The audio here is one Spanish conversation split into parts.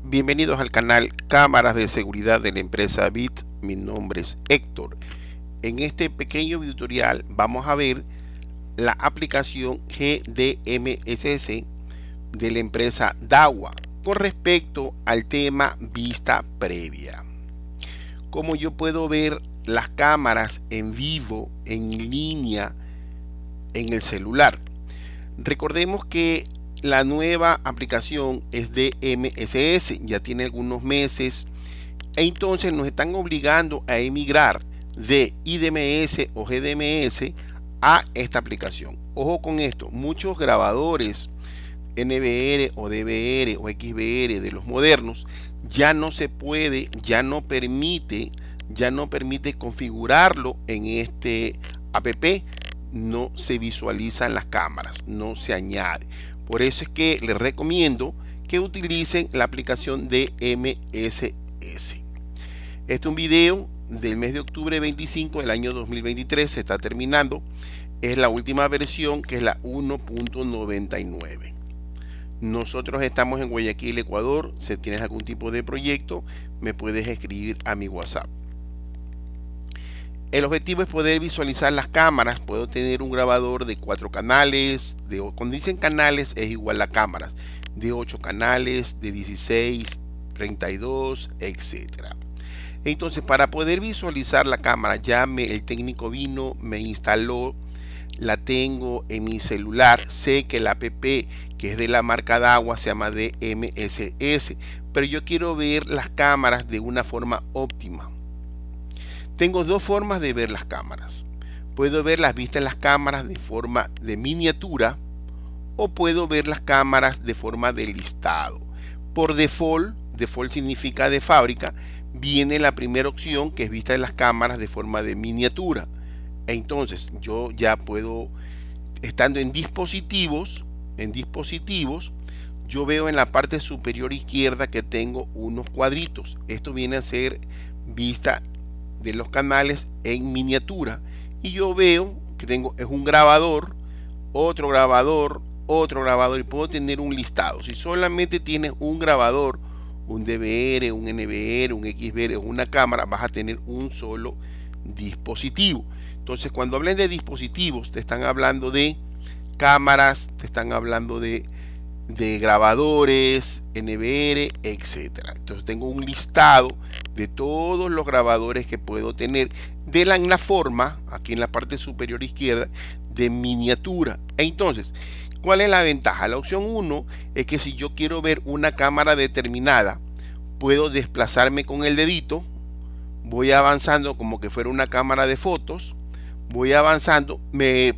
Bienvenidos al canal Cámaras de Seguridad de la empresa BIT. Mi nombre es Héctor. En este pequeño video tutorial vamos a ver la aplicación GDMSS de la empresa Dahua con respecto al tema vista previa. Cómo yo puedo ver las cámaras en vivo, en línea, en el celular. Recordemos que la nueva aplicación es de MSS, ya tiene algunos meses, e entonces nos están obligando a emigrar de IDMS o GDMS a esta aplicación. Ojo con esto, muchos grabadores NVR o DVR o XVR de los modernos ya no se puede, ya no permite configurarlo en este app. No se visualizan las cámaras, no se añade. Por eso es que les recomiendo que utilicen la aplicación de MSS. Este es un video del mes de octubre 25 del año 2023, se está terminando. Es la última versión, que es la 1.99. Nosotros estamos en Guayaquil, Ecuador. Si tienes algún tipo de proyecto, me puedes escribir a mi WhatsApp. El objetivo es poder visualizar las cámaras. Puedo tener un grabador de 4 canales, cuando dicen canales es igual a cámaras, de 8 canales, de 16, 32, etcétera. Entonces, para poder visualizar la cámara, el técnico vino, me instaló, la tengo en mi celular. Sé que la app que es de la marca Dahua se llama DMSS, pero yo quiero ver las cámaras de una forma óptima. Tengo dos formas de ver las cámaras. Puedo ver las vistas de las cámaras de forma de miniatura o puedo ver las cámaras de forma de listado. Por default significa de fábrica, viene la primera opción, que es vista de las cámaras de forma de miniatura. Entonces yo ya puedo, estando en dispositivos, yo veo en la parte superior izquierda que tengo unos cuadritos. Esto viene a ser vista de los canales en miniatura, y yo veo que tengo un grabador, otro grabador, y puedo tener un listado. Si solamente tienes un grabador, un DVR, un NVR, un XVR o una cámara, vas a tener un solo dispositivo. Entonces, cuando hablen de dispositivos, te están hablando de cámaras, te están hablando de grabadores, NVR, etcétera. Entonces tengo un listado de todos los grabadores que puedo tener en la forma, aquí en la parte superior izquierda, de miniatura. Entonces, ¿cuál es la ventaja? La opción 1 es que si yo quiero ver una cámara determinada, puedo desplazarme con el dedito, voy avanzando como que fuera una cámara de fotos, voy avanzando, me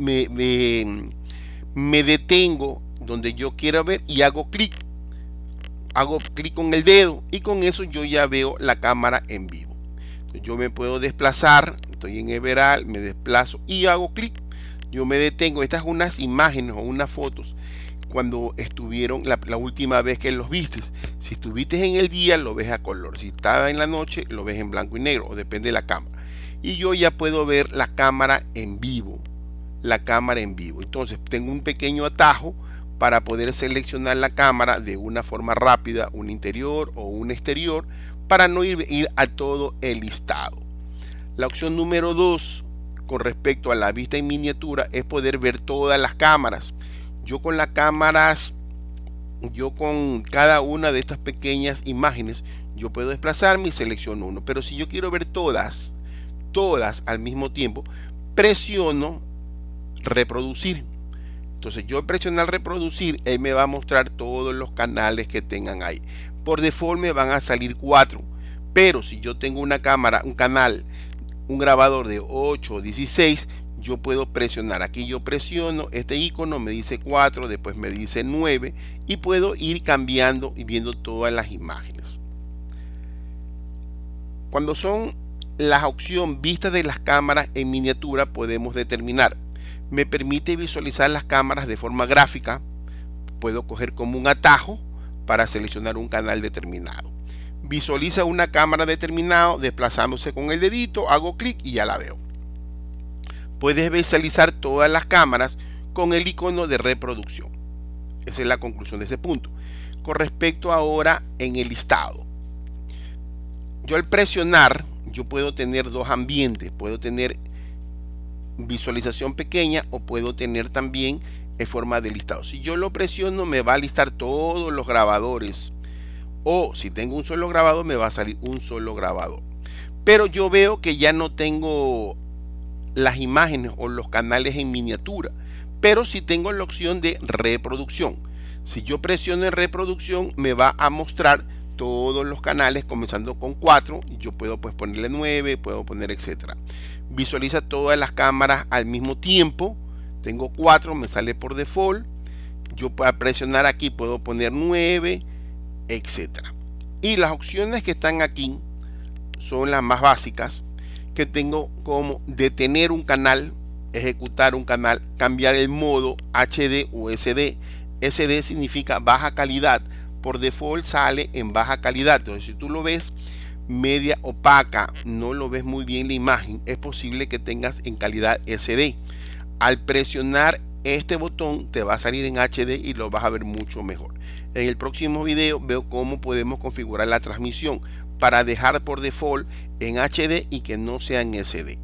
detengo donde yo quiero ver y hago clic con el dedo, y con eso yo ya veo la cámara en vivo. Entonces yo me puedo desplazar, estoy en Everal, me desplazo y hago clic, yo me detengo. Estas son unas imágenes o unas fotos cuando estuvieron la última vez que los viste. Si estuviste en el día, lo ves a color; si estaba en la noche, lo ves en blanco y negro, o depende de la cámara. Y yo ya puedo ver la cámara en vivo. Entonces tengo un pequeño atajo para poder seleccionar la cámara de una forma rápida, un interior o un exterior, para no ir a todo el listado. La opción número 2 con respecto a la vista en miniatura es poder ver todas las cámaras. Yo con cada una de estas pequeñas imágenes, yo puedo desplazarme y selecciono uno. Pero si yo quiero ver todas al mismo tiempo, presiono reproducir. Entonces yo presionar reproducir, él me va a mostrar todos los canales que tengan ahí. Por default me van a salir 4, pero si yo tengo una cámara, un grabador de 8 o 16, yo puedo presionar. Aquí yo presiono este icono, me dice 4, después me dice 9, y puedo ir cambiando y viendo todas las imágenes. Cuando son la opción vista de las cámaras en miniatura, podemos determinar: me permite visualizar las cámaras de forma gráfica, puedo coger como un atajo para seleccionar un canal determinado. Visualiza una cámara determinada desplazándose con el dedito, hago clic y ya la veo. Puedes visualizar todas las cámaras con el icono de reproducción. Esa es la conclusión de ese punto. con respecto ahora en el listado. Yo al presionar, yo puedo tener dos ambientes, puedo tener visualización pequeña o puedo tener también en forma de listado. Si yo lo presiono, me va a listar todos los grabadores, o si tengo un solo grabador, me va a salir un solo grabador. Pero yo veo que ya no tengo las imágenes o los canales en miniatura, pero sí tengo la opción de reproducción. Si yo presiono en reproducción, me va a mostrar todos los canales comenzando con 4. Yo puedo pues ponerle 9, puedo poner etcétera. Visualiza todas las cámaras al mismo tiempo. Tengo 4, me sale por default. Yo para presionar aquí puedo poner 9, etcétera. Y las opciones que están aquí son las más básicas, que tengo como detener un canal, ejecutar un canal, cambiar el modo HD o SD. SD significa baja calidad. Por default sale en baja calidad. Entonces, si tú lo ves media opaca, no lo ves muy bien la imagen, es posible que tengas en calidad SD. Al presionar este botón te va a salir en HD y lo vas a ver mucho mejor. En el próximo video veo cómo podemos configurar la transmisión para dejar por default en HD y que no sea en SD.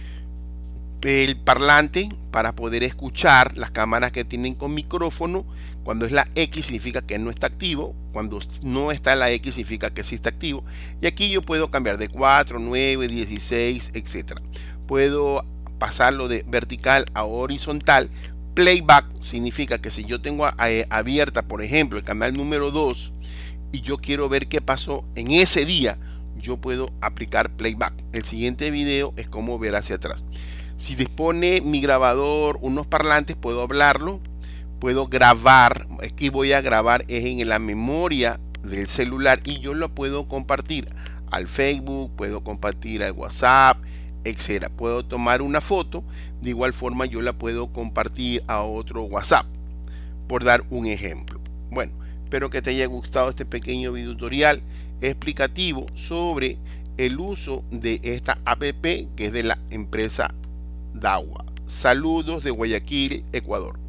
El parlante para poder escuchar las cámaras que tienen con micrófono. Cuando es la X significa que no está activo, cuando no está la X significa que sí está activo. Y aquí yo puedo cambiar de 4, 9, 16, etcétera. Puedo pasarlo de vertical a horizontal. Playback significa que si yo tengo abierta, por ejemplo, el canal número 2 y yo quiero ver qué pasó en ese día, yo puedo aplicar playback. El siguiente video es cómo ver hacia atrás. Si dispone mi grabador unos parlantes, puedo hablarlo, puedo grabar. Aquí voy a grabar es en la memoria del celular y yo lo puedo compartir al Facebook, puedo compartir al WhatsApp, etcétera. Puedo tomar una foto, de igual forma yo la puedo compartir a otro WhatsApp, por dar un ejemplo. Bueno, espero que te haya gustado este pequeño video tutorial explicativo sobre el uso de esta app que es de la empresa Dahua. Saludos de Guayaquil, Ecuador.